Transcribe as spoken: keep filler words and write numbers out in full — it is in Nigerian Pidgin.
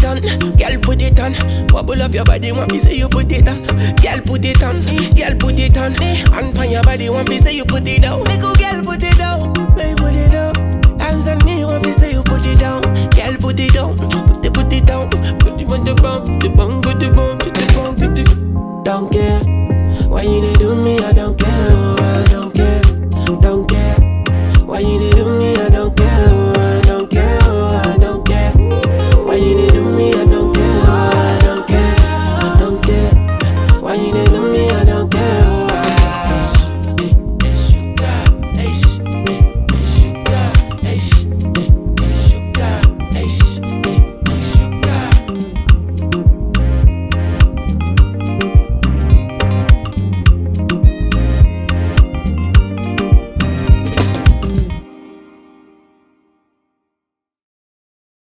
on, girl put it on. Bubble up your body, want me say you put it on. Girl put it on, girl put it on. And pan your body, want me say you put it down. Make a girl put it down, baby put it down. Hands on me, want me say you put it down. Girl put it down.